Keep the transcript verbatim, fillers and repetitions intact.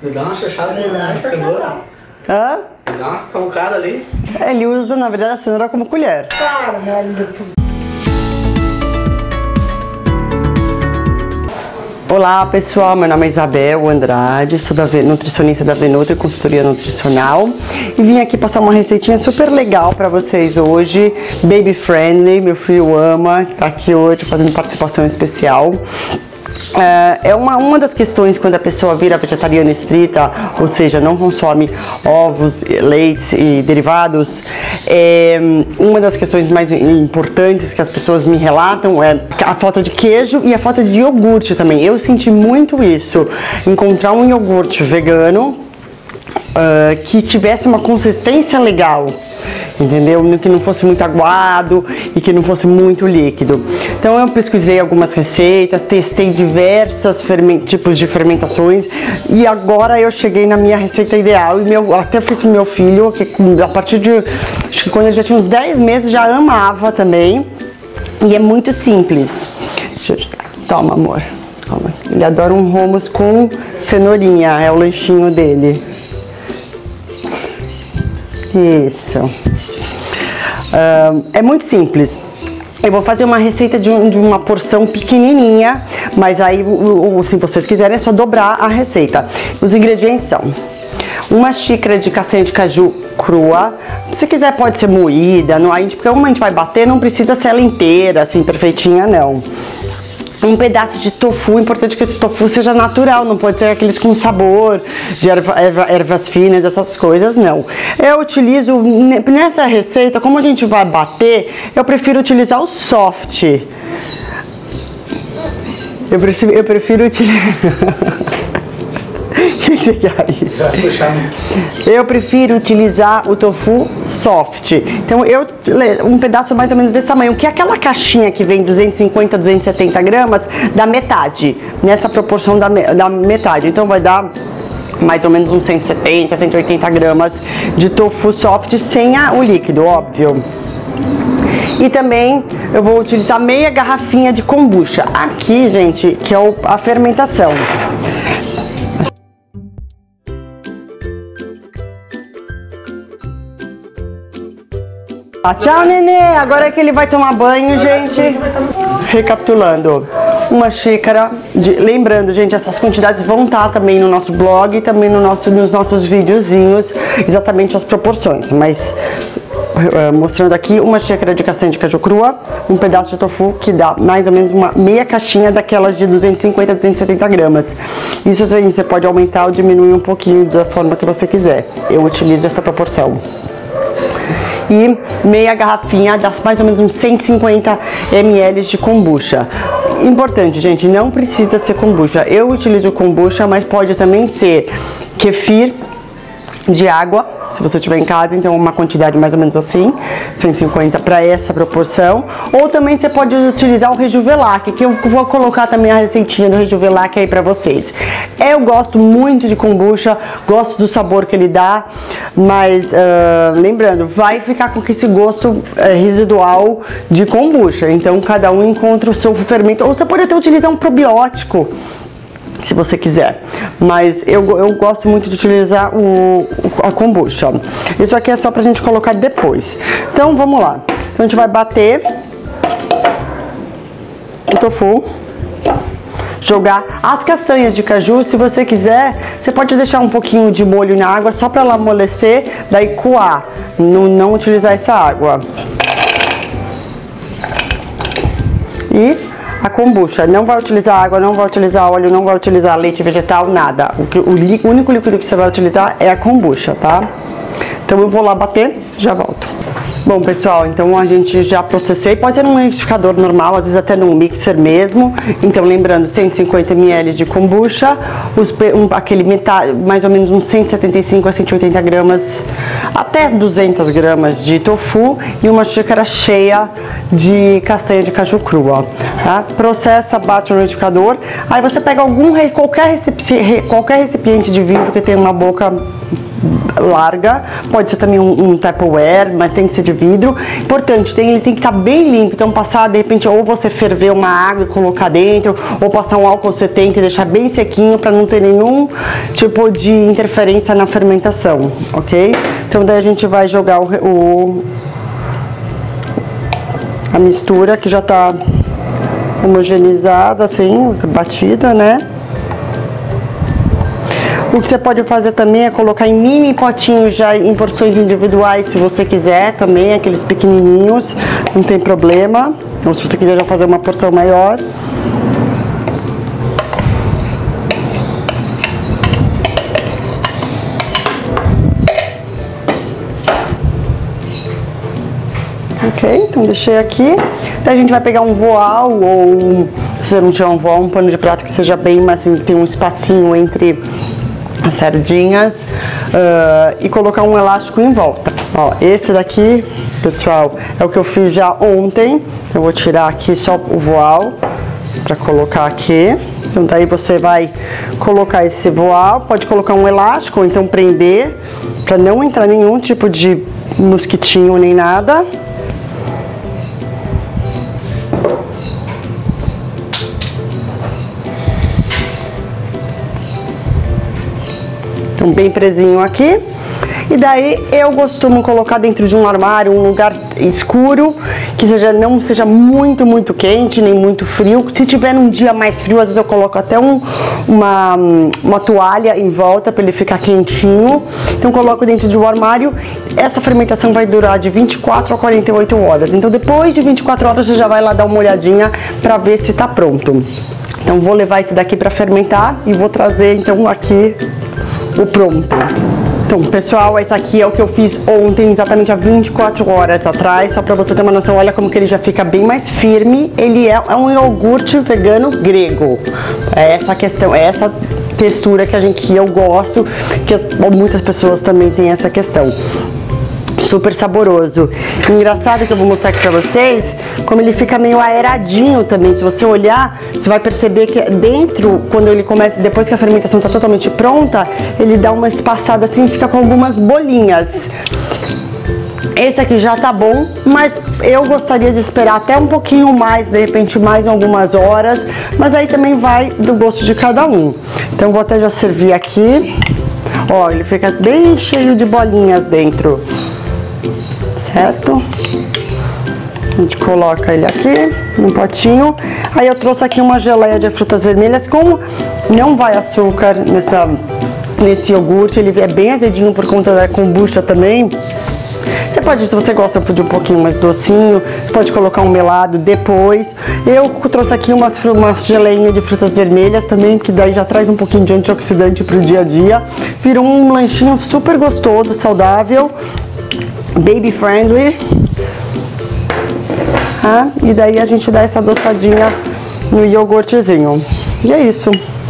Dá uma fechada na cenoura. Hã? Dá uma calcada ali. Ele usa, na verdade, a cenoura como colher. Claro, né? Olá pessoal, meu nome é Isabel Andrade, sou da nutricionista da Venutri, consultoria nutricional, e vim aqui passar uma receitinha super legal para vocês hoje, baby friendly, meu filho ama, tá aqui hoje fazendo participação especial. É uma, uma das questões quando a pessoa vira vegetariana estrita, ou seja, não consome ovos, leites e derivados, é, uma das questões mais importantes que as pessoas me relatam é a falta de queijo e a falta de iogurte também. Eu senti muito isso, encontrar um iogurte vegano uh, que tivesse uma consistência legal, entendeu? Que não fosse muito aguado e que não fosse muito líquido. Então eu pesquisei algumas receitas, testei diversos tipos de fermentações e agora eu cheguei na minha receita ideal. E meu, até fiz pro meu filho, que a partir de, acho que quando ele já tinha uns dez meses, já amava também. E é muito simples. Deixa eu te dar. Toma, amor. Toma. Ele adora um hummus com cenourinha, é o lanchinho dele. Isso. Uh, é muito simples. Eu vou fazer uma receita de, um, de uma porção pequenininha, mas aí, se vocês quiserem, é só dobrar a receita. Os ingredientes são uma xícara de castanha de caju crua. Se quiser pode ser moída, não, a gente, porque como a gente vai bater, não precisa ser ela inteira, assim, perfeitinha, não. Um pedaço de tofu, importante que esse tofu seja natural, não pode ser aqueles com sabor de erva, erva, ervas finas, essas coisas, não. Eu utilizo, nessa receita, como a gente vai bater, eu prefiro utilizar o soft. Eu prefiro, eu prefiro utilizar... Eu prefiro utilizar o tofu soft. Então eu um pedaço mais ou menos desse tamanho, que é aquela caixinha que vem duzentos e cinquenta, duzentos e setenta gramas, da metade, nessa proporção da, da metade. Então vai dar mais ou menos uns cento e setenta, cento e oitenta gramas de tofu soft sem a, o líquido, óbvio. E também eu vou utilizar meia garrafinha de kombucha. Aqui, gente, que é o, a fermentação. Ah, tchau, nenê! Agora é que ele vai tomar banho, gente. Recapitulando, uma xícara de... Lembrando, gente, essas quantidades vão estar também no nosso blog e também no nosso, nos nossos videozinhos, exatamente as proporções. Mas, uh, mostrando aqui, uma xícara de castanha de caju crua, um pedaço de tofu, que dá mais ou menos uma meia caixinha daquelas de duzentos e cinquenta, duzentos e setenta gramas. Isso aí, você pode aumentar ou diminuir um pouquinho da forma que você quiser. Eu utilizo essa proporção. E meia garrafinha, das mais ou menos uns cento e cinquenta mililitros de kombucha. Importante, gente, não precisa ser kombucha. Eu utilizo kombucha, mas pode também ser kefir de água, se você tiver em casa, então uma quantidade mais ou menos assim, cento e cinquenta para essa proporção. Ou também você pode utilizar o Rejuvelac, que eu vou colocar também a receitinha do Rejuvelac aí para vocês. Eu gosto muito de kombucha, gosto do sabor que ele dá, mas uh, lembrando, vai ficar com esse gosto uh, residual de kombucha, então cada um encontra o seu fermento. Ou você pode até utilizar um probiótico, se você quiser, mas eu, eu gosto muito de utilizar o, a kombucha. Isso aqui é só pra gente colocar depois. Então vamos lá. Então a gente vai bater o tofu, jogar as castanhas de caju. Se você quiser, você pode deixar um pouquinho de molho na água só pra ela amolecer, daí coar, não, não utilizar essa água. E a kombucha, não vai utilizar água, não vai utilizar óleo, não vai utilizar leite vegetal, nada. O, que, o, o único líquido que você vai utilizar é a kombucha, tá? Então eu vou lá bater, já volto. Bom, pessoal, então a gente já processei, pode ser num liquidificador normal, às vezes até num mixer mesmo. Então lembrando, cento e cinquenta mililitros de kombucha, os, um, aquele metade, mais ou menos uns cento e setenta e cinco a cento e oitenta gramas, até duzentas gramas de tofu e uma xícara cheia de castanha de caju crua, tá? Processa, bate no liquidificador, aí você pega algum, qualquer recipiente, qualquer recipiente de vidro que tenha uma boca larga, pode ser também um, um Tupperware, mas tem que ser de vidro. Importante, tem, ele tem que estar bem limpo, então passar de repente ou você ferver uma água e colocar dentro, ou passar um álcool setenta e deixar bem sequinho para não ter nenhum tipo de interferência na fermentação, ok? Então daí a gente vai jogar o, o a mistura que já tá homogeneizada, assim, batida, né? O que você pode fazer também é colocar em mini potinhos já em porções individuais, se você quiser também, aqueles pequenininhos, não tem problema. Ou se você quiser já fazer uma porção maior. Ok, então deixei aqui. Daí a gente vai pegar um voal ou, se você não tiver um voal, um pano de prato que seja bem, mas assim, tem um espacinho entre as sardinhas, uh, e colocar um elástico em volta. Ó, esse daqui, pessoal, é o que eu fiz já ontem. Eu vou tirar aqui só o voal para colocar aqui. Então daí você vai colocar esse voal, pode colocar um elástico ou então prender para não entrar nenhum tipo de mosquitinho nem nada. Bem presinho aqui. E daí eu costumo colocar dentro de um armário, um lugar escuro, que seja, não seja muito, muito quente, nem muito frio. Se tiver num dia mais frio, às vezes eu coloco até um, uma, uma toalha em volta para ele ficar quentinho. Então coloco dentro de um armário. Essa fermentação vai durar de vinte e quatro a quarenta e oito horas. Então depois de vinte e quatro horas você já vai lá dar uma olhadinha para ver se tá pronto. Então vou levar esse daqui para fermentar e vou trazer então aqui o pronto. Então, pessoal, esse aqui é o que eu fiz ontem, exatamente há vinte e quatro horas atrás, só pra você ter uma noção. Olha como que ele já fica bem mais firme. Ele é, é um iogurte vegano grego. É essa questão, é essa textura que a gente, que eu gosto, que as, muitas pessoas também têm essa questão. Super saboroso. Engraçado que eu vou mostrar aqui pra vocês como ele fica meio aeradinho também. Se você olhar, você vai perceber que dentro, quando ele começa, depois que a fermentação tá totalmente pronta, ele dá uma espaçada assim e fica com algumas bolinhas. Esse aqui já tá bom, mas eu gostaria de esperar até um pouquinho mais, de repente mais algumas horas, mas aí também vai do gosto de cada um. Então vou até já servir aqui. Ó, ele fica bem cheio de bolinhas dentro. Certo? A gente coloca ele aqui no potinho. Aí eu trouxe aqui uma geleia de frutas vermelhas. Como não vai açúcar nessa, nesse iogurte, ele é bem azedinho por conta da kombucha também. Você pode, se você gosta de um pouquinho mais docinho, pode colocar um melado depois. Eu trouxe aqui uma, uma geleinha de frutas vermelhas também, que daí já traz um pouquinho de antioxidante pro dia a dia. Virou um lanchinho super gostoso, saudável, baby friendly. Ah, e daí a gente dá essa adoçadinha no iogurtezinho. E é isso.